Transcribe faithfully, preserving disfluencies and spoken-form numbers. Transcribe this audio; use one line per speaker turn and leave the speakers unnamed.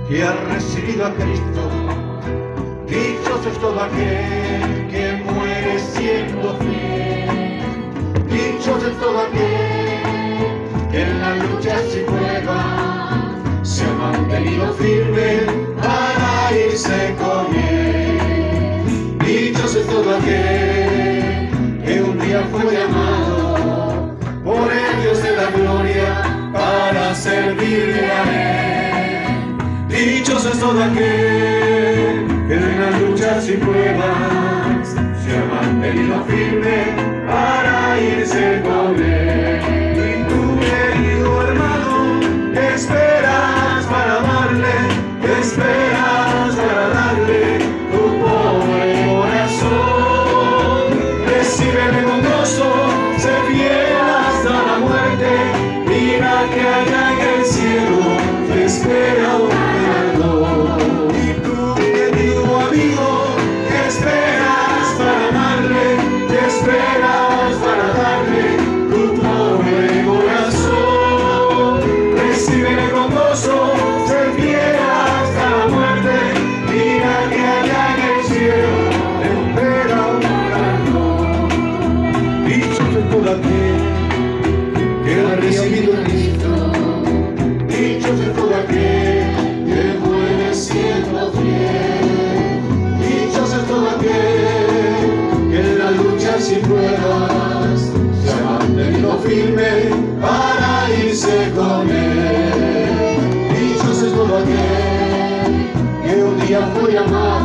que ha recibido a Cristo. Dichoso es todo aquel que muere siendo fiel. Dichoso es todo aquel que en la lucha sin prueba se ha mantenido firme para irse con él. Dichoso es todo aquel que un día fue llamado por el Dios de la gloria para servirle a él. Dichoso es todo aquel que en la lucha sin pruebas se ha mantenido firme para irse con él. Y tú, querido hermano, ¿qué esperas para darle? ¿Qué esperas para darle tu pobre corazón? Recíbele con gozo, sé fiel hasta la muerte. Mira que allá en el cielo te espera un perdón. Y tú, querido amigo, ¿qué esperas para darle? ¿Qué esperas para darle tu pobre corazón? Recíbele con gozo, sé fiel hasta la muerte. Mira que allá en el cielo te espera un perdón. Dichoso es todo aquel que ha recibido a Cristo. Dichoso es todo aquel que muere siendo fiel. Dichoso es todo aquel que en la lucha sin pruebas se ha mantenido firme para irse con él. Dichoso es todo aquel que un día fue llamado